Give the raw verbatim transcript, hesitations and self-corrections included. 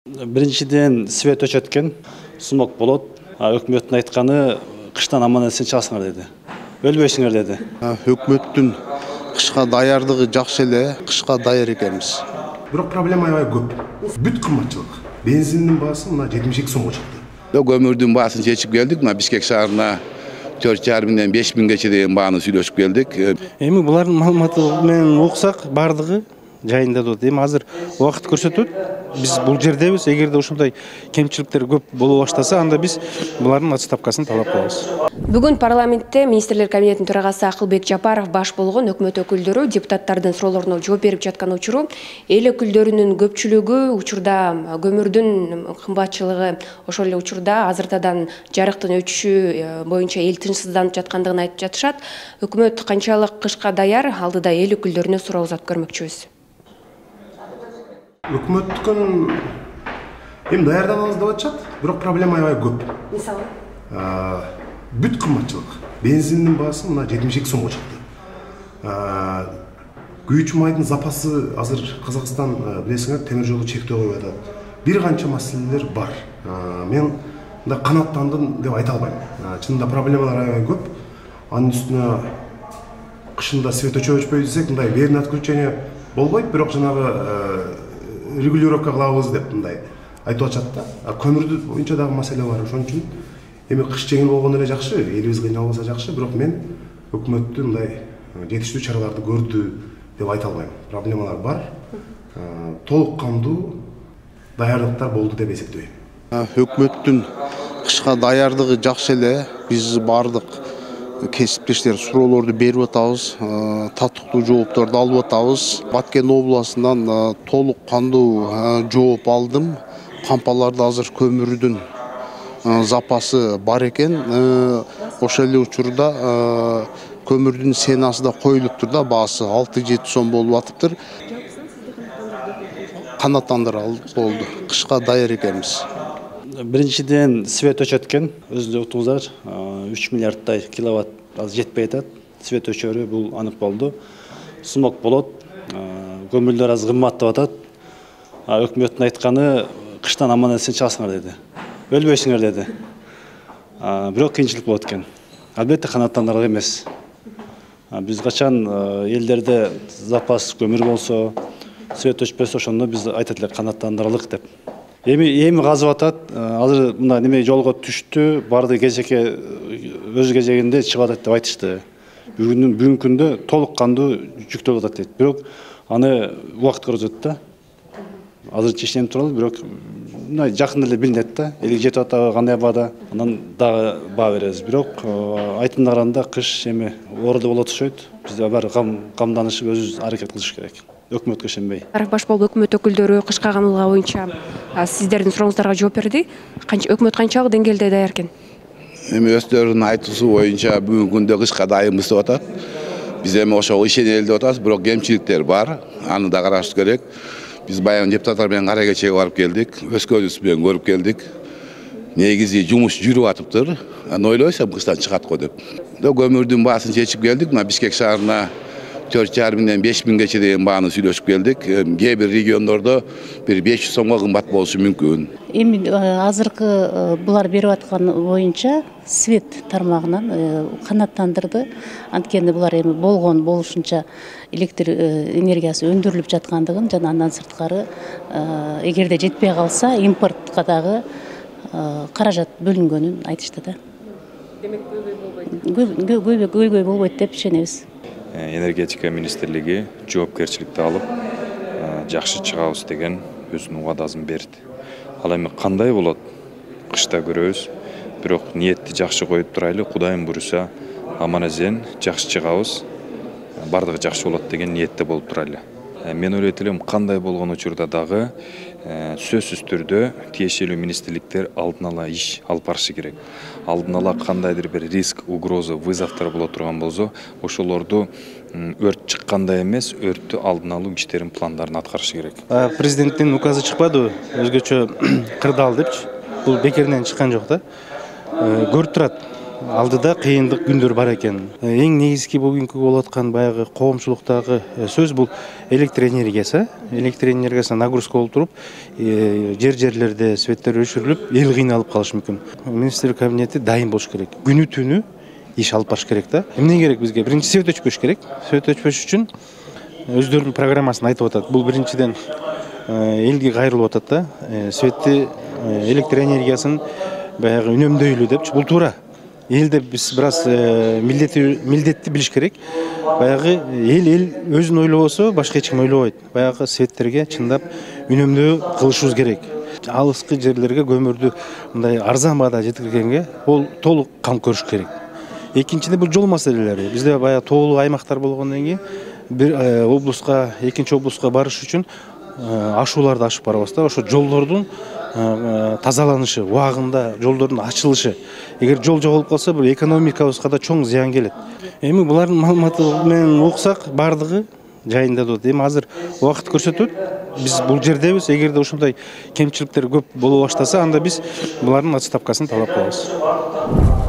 Биринчиден свет өчөткен, сумок болот. Өкмөттүн айтканы кыштан аман эсен чыгасыңар деди. Өлбөйсүңөр деди. Өкмөттүн кышка даярдыгы жакшы эле, кышка даяр экенбиз. Бирок проблема аябай көп. Бүт кымбатчылык. Бензиндин баасы мына жетимиш эки сомго чыкты. Көмүрдүн баасын чечип келдик. Мына Бишкек шаарына төрт жарым миңден беш миңгече деген бааны сүйлөшүп келдик. Эми булардын маалыматы менен окусак бардыгы жайында болот. Эми азыр убакыт көрсөтөт. Биз бул жердебиз. Эгерде ушундай кемчиликтер көп боло баштаса, анда биз булардын отставкасын талап кылабыз. Бүгүн парламентте министрлер кабинетинин төрагасы Акылбек Жапаров баш болгон өкмөт өкүлдөрү депутаттардын суроолоруна жооп берип жаткан учуру эл өкүлдөрүнүн көпчүлүгү учурда көмүрдүн кымбатчылыгы, ошол эле учурда азыртадан жарыктын өчүшү боюнча эл тынчсызданып жаткандыгын айтып жатышат. Өкмөт канчалык кышка даяр, алдыда эл өкүлдөрүнө суроо узатып көрмөкчүбүз. Өкмөттүн эми даярданабыз деп атышат, бирок проблема аябай көп. Мисалы? Бүт кымбатчылык. Бензиндин баасы мына жетимиш эки сомго чыкты. Күйүүчү майдын запасы азыр Казакстан билесиңер темир жолу чектөө коюп атат. Бир канча маселелер бар. Мен мындай канааттандым деп айта албайм. Чынында проблемалар аябай көп. Анын үстүнө кышында свет өчөп өчпөй десек, мындай верный отключение болбойт, бирок жанагы регулировка кылабыз деп мындай айтып атышат да. Көмүрдү боюнча дагы маселе бар. Ошон үчүн эми кыш жеңил болгону эле жакшы, элибиз кыйналбаса жакшы, бирок мен өкмөттүн мындай жетиштүү чараларды көрдү деп айта албайм. Проблемалар бар. Толук кандуу даярдыктар болду деп эсептейм. Өкмөттүн кышка даярдыгы жакшы эле. Биз бардык кесиптештер суроолорду берип атабыз, татыктуу жоопторду алып атабыз. Баткен областынан толук кандуу жооп алдым. Кампаларда азыр көмүрдүн запасы бар экен. Ошол эле учурда көмүрдүн ценасы да коюлуптур да, баасы алты жети сом болуп атыптыр. Канааттандырып болду. Кышка даяр экенбиз. Биринчиден свет өчөткен, өзүнүздөр утуңуздар, үч миллиардтай киловатт азыр жетпей атат. Свет өчөрү бул анык болду. Сумок болот. Көмүрлөр азыр кымбаттап атат. Өкмөттүн айтканы кыштан аман эсен чыгасыңар деди. Өлбөйсүңөр деди. Бирок кыйынчылык болот экен. Албетте канааттандырырлык эмес. Биз качан элдерде запас көмүр болсо, свет өчпөсө, ошондо биз айтат элек канааттандырырлык деп. Эми эми казып атат. Азыр мына неме жолго түштү, барды кезекке өз кезегинде чыгып атат деп айтышты. Бүгүн бүгүнкү күндө толук кандуу жүктөлүп атат дейт. Бирок аны убакыт көрсөтөт да. Азыр чечилип турат, бирок мына жакында эле билинет да. Эле жетип атабы, кандай баада, андан дагы баа беребиз. Бирок айтымына караганда кыш эми оорду болот окшойт. Биз баары камданышып өзүбүз аракет кылыш керек. Өкмөткө ишенбей. Баш болуп өкмөт өкүлдөрү кышка камылга боюнча сиздердин сурооңуздарга жооп берди. Өкмөт канчалык деңгээлде даяр экен? Эми өздөрүнүн айтуусу боюнча бүгүнкү күндө кышка дайынбыз деп атат. Биз эми ошого ишенели деп атабыз, бирок кемчиликтер бар. Аны да караш керек. Биз баягы депутаттар менен кара кечеге барып келдик. Өз көзүбүз менен көрүп келдик. Негизи жумуш жүрүп атыптыр. Аны ойлойсам кыштан чыгат го деп. Көмүрдүн баасын чечип келдик. Мына Бишкек шаарына төрт жарым миңден беш миңгече деген бааны сүйлөшүп келдик. Кээ бир региондордо бир беш жүз сомго кымбат болушу мүмкүн. Эми азыркы булар берип аткан боюнча свет тармагынан канааттандырды. Анткени булар эми болгон болушунча электр энергиясы өндүрүлүп жаткандыгын жана андан сырткары эгерде жетпей калса импортко дагы каражат бөлүнгөнүн айтышты да. Демек көйгөй болбойт. Көйгөй болбойт деп ишенебиз. Энергетика министрлиги жоопкерчиликти алып, жакшы чыгабыз деген өзүнүн убадасын берди. Ал эми кандай болот? Кышта көрөбүз. Бирок ниетти жакшы коюп турайлы, Кудайым буйруса, аман эсен жакшы чыгабыз. Бардыгы жакшы болот деген ниетте болуп турайлы. Мен ойлойт элем, кандай болгон учурда дагы сөзсүз түрдө тиешелүү министрликтер алдын ала иш алып барышы керек. Алдын ала кандайдыр бир риск, угроза, вызовтор боло турган болсо, ошолорду өрт чыккандай эмес, өрттү алдын алуу иштерин пландарын аткарышы керек. Президенттин указы чыкпадыбы? Өзгөчө кырдаал депчи. Бул бекеринен чыккан жок да. Көрүп турат. алдыда кыйындык күндөр бар экен. Эң негизги бүгүнкү болуп аткан баягы коомчулуктагы сөз бул электр энергиясы. Электр энергиясына нагрузка болуп туруп, жер жерлерде светтер өчүрүлүп, эл кыйналып калышы мүмкүн. Министрлер кабинети дайым болуш керек. Күнү түнү иш алып барыш керек да. Эмне керек бизге? Биринчи свет өчпөш керек. Свет өчпөш үчүн өздөрүнүн программасын айтып атат. Бул биринчиден элге кайрылып атат да. Светти, электр энергиясын баягы үнөмдөйлү депчи. Бул туура. Элде биз бир аз милдетти билиш керек. Баягы эл эл өзүн ойлобосо, башка эч ким ойлобойт. Баягы светтерге чындап үнөмдөө кылышыбыз керек. Алыскы жерлерге көмүрдү мындай арзан баада жеткиргенге ол толук кам көрүш керек. Экинчиден бул жол маселелери. Бизде баягы тоолуу аймактар болгондон кийин бир облуска, экинчи облуска барыш үчүн ашууларды ашып барабыз да. Ошо жолдордун тазаланышы, убагында жолдордун ачылышы. Эгер жол жоголуп калса, бул экономикабызга да чоң зыян келет. Эми булардын маалыматы менен уксак, бардыгы жайында болот. Эми азыр убакыт көрсөтөт. Биз бул жердебиз. Эгерде ушундай кемчиликтер көп боло баштаса, анда биз булардын отставкасын талап кылабыз.